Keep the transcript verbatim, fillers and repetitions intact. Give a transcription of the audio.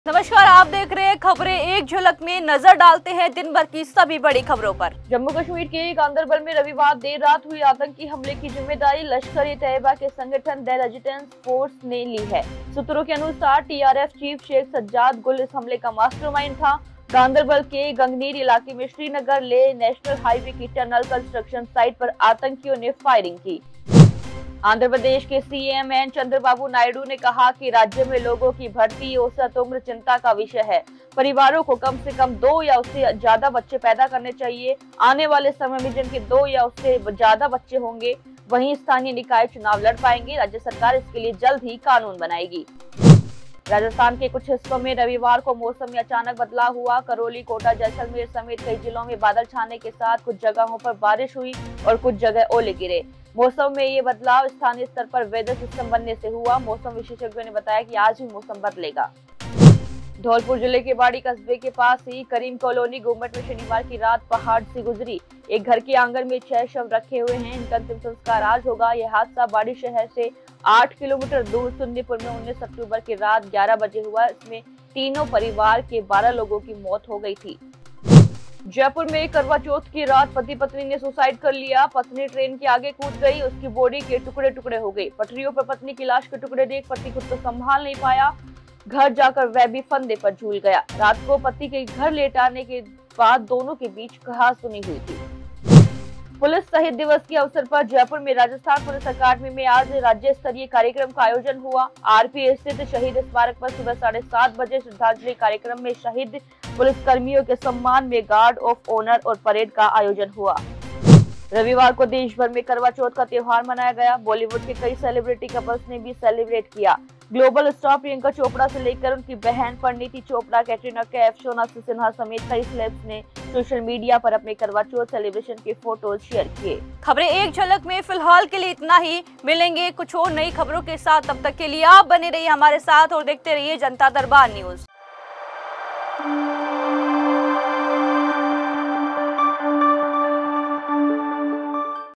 नमस्कार, आप देख रहे हैं खबरें एक झलक में। नजर डालते हैं दिन भर की सभी बड़ी खबरों पर। जम्मू कश्मीर के गांदरबल में रविवार देर रात हुई आतंकी हमले की जिम्मेदारी लश्कर-ए-तैयबा के संगठन द रेजिस्टेंस फोर्स ने ली है। सूत्रों के अनुसार टीआरएफ चीफ शेख सज्जाद गुल इस हमले का मास्टरमाइंड था। गांदरबल के गंगनीर इलाके में श्रीनगर ले नेशनल हाईवे की टनल कंस्ट्रक्शन साइट पर आतंकियों ने फायरिंग की। आंध्र प्रदेश के सीएम एन चंद्रबाबू नायडू ने कहा कि राज्य में लोगों की बढ़ती औसत उम्र चिंता का विषय है। परिवारों को कम से कम दो या उससे ज्यादा बच्चे पैदा करने चाहिए। आने वाले समय में जिनके दो या उससे ज्यादा बच्चे होंगे वहीं स्थानीय निकाय चुनाव लड़ पाएंगे। राज्य सरकार इसके लिए जल्द ही कानून बनाएगी। राजस्थान के कुछ हिस्सों में रविवार को मौसम में अचानक बदलाव हुआ। करौली, कोटा, जैसलमेर समेत कई जिलों में बादल छाने के साथ कुछ जगहों पर बारिश हुई और कुछ जगह ओले गिरे। मौसम में ये बदलाव स्थानीय स्तर पर वेदर सिस्टम बनने से हुआ। मौसम विशेषज्ञों ने बताया कि आज भी मौसम बदलेगा। धौलपुर जिले के बाड़ी कस्बे के पास ही करीम कॉलोनी गुम्मट में शनिवार की रात पहाड़ से गुजरी एक घर के आंगन में छह शव रखे हुए हैं। इनका अंतिम संस्कार आज होगा। यह हादसा बाड़ी शहर से आठ किलोमीटर दूर सुन्नीपुर में उन्नीस अक्टूबर की रात ग्यारह बजे हुआ। इसमें तीनों परिवार के बारह लोगों की मौत हो गई थी। जयपुर में करवा चौथ की रात पति पत्नी ने सुसाइड कर लिया। पत्नी ट्रेन के आगे कूद गई, उसकी बॉडी के टुकड़े टुकड़े हो गए। पटरियों पर पत्नी की लाश के टुकड़े देख पति खुद को संभाल नहीं पाया। घर जाकर वह भी फंदे पर झूल गया। रात को पति के घर लेट आने के बाद दोनों के बीच कहासुनी हुई थी। पुलिस शहीद दिवस के अवसर पर जयपुर में राजस्थान पुलिस अकादमी में आज राज्य स्तरीय कार्यक्रम का आयोजन हुआ। आरपी स्थित शहीद स्मारक पर सुबह साढ़े सात बजे श्रद्धांजलि कार्यक्रम में शहीद पुलिस कर्मियों के सम्मान में गार्ड ऑफ ऑनर और परेड का आयोजन हुआ। रविवार को देश भर में करवा चौथ का त्योहार मनाया गया। बॉलीवुड के कई सेलिब्रिटी कपल्स ने भी सेलिब्रेट किया। ग्लोबल स्टार प्रियंका चोपड़ा से लेकर उनकी बहन परिणीति चोपड़ा, कैटरीना कैफ, सोनाक्षी सिन्हा समेत कई सेलेब्स ने सोशल मीडिया पर अपने करवा चौथ सेलिब्रेशन के फोटोज शेयर किए। खबरें एक झलक में फिलहाल के लिए इतना ही। मिलेंगे कुछ और नई खबरों के साथ। तब तक के लिए आप बने रहिए हमारे साथ और देखते रहिए जनता दरबार न्यूज।